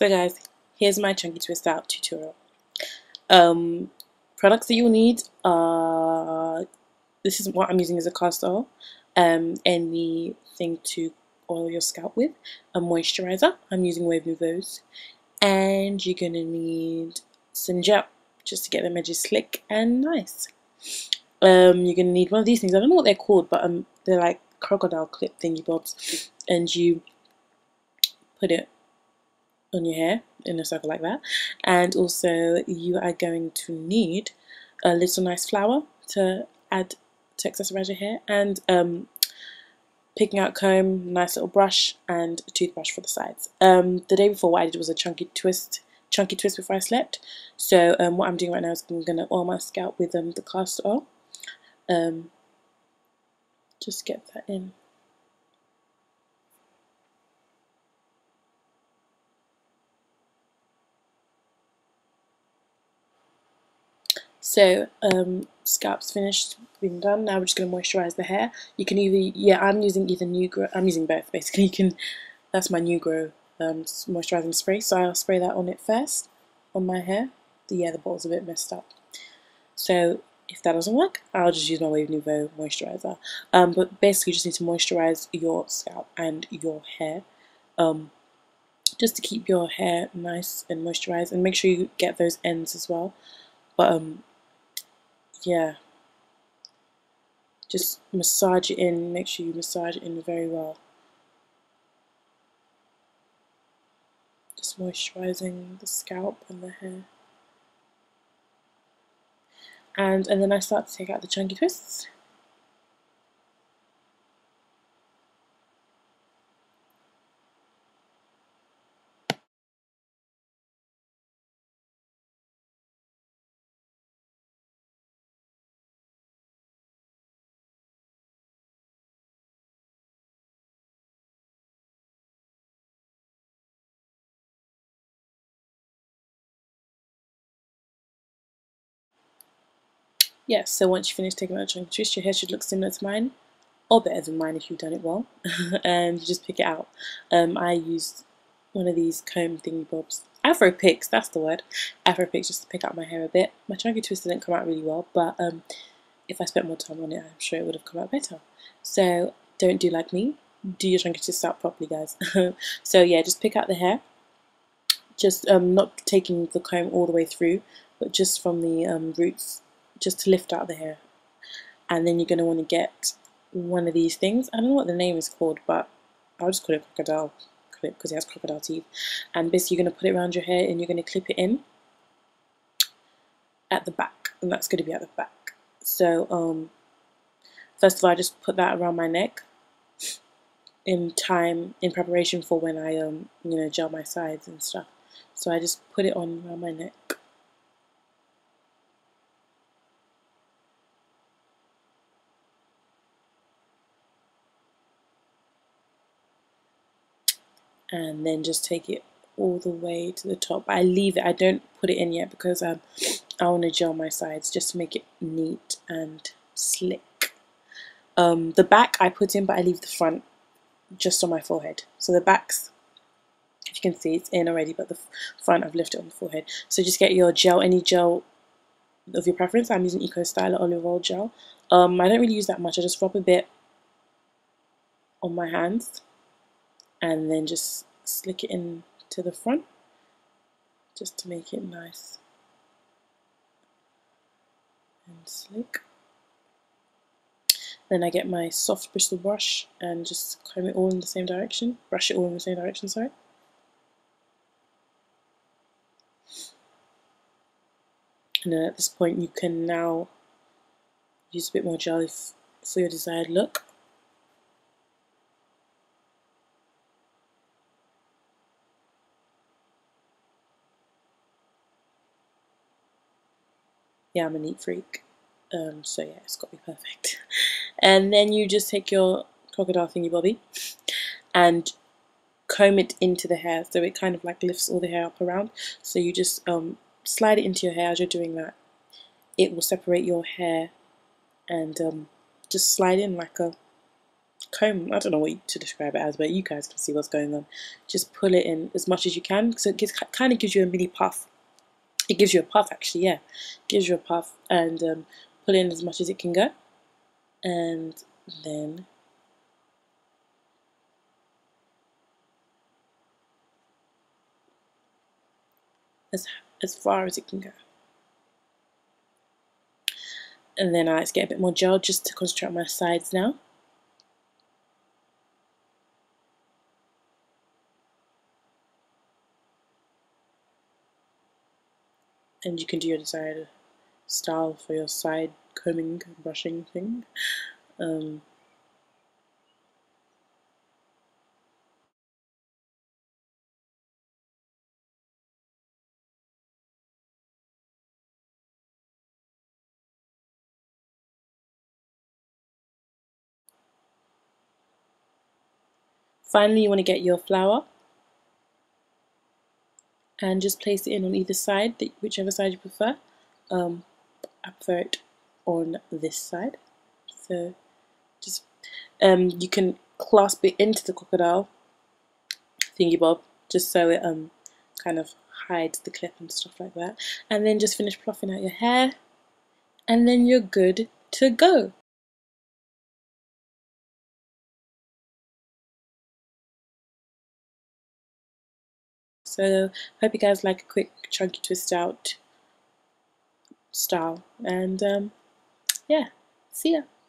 So guys, here's my chunky twist out tutorial. Um, Products that you'll need are, this is what I'm using as a castor oil, anything to oil your scalp with, a moisturizer, I'm using Wave Nouveau's, and you're going to need some gel just to get them edges slick and nice. You're going to need one of these things, I don't know what they're called, but they're like crocodile clip thingy bobs, and you put it on your hair in a circle like that. And also you are going to need a little nice flower to add to accessorize your hair, and picking out comb, nice little brush, and a toothbrush for the sides. The day before, what I did was a chunky twist before I slept. So what I'm doing right now is I'm going to oil my scalp with the castor oil. Just get that in. So scalp's finished being done. Now we're just going to moisturize the hair. You can either, I'm using either New Grow, I'm using both basically. That's my New Grow moisturizing spray, so I'll spray that on it first on my hair. The bottle's a bit messed up, so if that doesn't work, I'll just use my Wave Nouveau moisturizer. But basically you just need to moisturize your scalp and your hair, just to keep your hair nice and moisturized, and make sure you get those ends as well. But yeah, just massage it in, make sure you massage it in very well. Just moisturizing the scalp and the hair. And then I start to take out the chunky twists. Yes, so once you finish taking out the chunky twist, your hair should look similar to mine, or better than mine if you've done it well. And you just pick it out. I used one of these comb thingy bobs. Afro picks, that's the word. Afro picks, just to pick out my hair a bit. My chunky twist didn't come out really well, but if I spent more time on it, I'm sure it would have come out better. So don't do like me. Do your chunky twist out properly, guys. So yeah, just pick out the hair. Just not taking the comb all the way through, but just from the roots, just to lift out the hair. And then you're going to want to get one of these things. I don't know what the name is called, but I'll just call it crocodile clip because it has crocodile teeth. And basically you're going to put it around your hair and you're going to clip it in at the back, and that's going to be at the back. So first of all, I just put that around my neck in preparation for when I gel my sides and stuff. So I just put it on around my neck. And then just take it all the way to the top. I leave it, I don't put it in yet because I want to gel my sides just to make it neat and slick. The back I put in, but I leave the front just on my forehead. So the back's, if you can see, it's in already, but the front I've left it on the forehead. So just get your gel, any gel of your preference. I'm using Eco Styler olive oil gel. I don't really use that much, I just rub a bit on my hands and then just slick it in to the front just to make it nice and slick. Then I get my soft bristle brush and just comb it all in the same direction, brush it all in the same direction, sorry. And then at this point you can now use a bit more gel for your desired look. Yeah, I'm a neat freak, so yeah, it's got to be perfect. And then you just take your crocodile thingy bobby and comb it into the hair, so it kind of like lifts all the hair up around. So you just slide it into your hair. As you're doing that, it will separate your hair and just slide in like a comb, I don't know what to describe it as, but you guys can see what's going on. Just pull it in as much as you can, so it kind of gives you a mini puff. It gives you a puff, actually, yeah. It gives you a puff, and pull in as much as it can go, and then as far as it can go. And then I like to get a bit more gel just to concentrate on my sides now. And you can do your desired style for your side combing, brushing thing. Finally, you want to get your flower and just place it in on either side, whichever side you prefer. I prefer it on this side. So just you can clasp it into the crocodile thingy bob just so it kind of hides the clip and stuff like that. And then just finish fluffing out your hair, and then you're good to go. So hope you guys like a quick chunky twist out style, and yeah, see ya.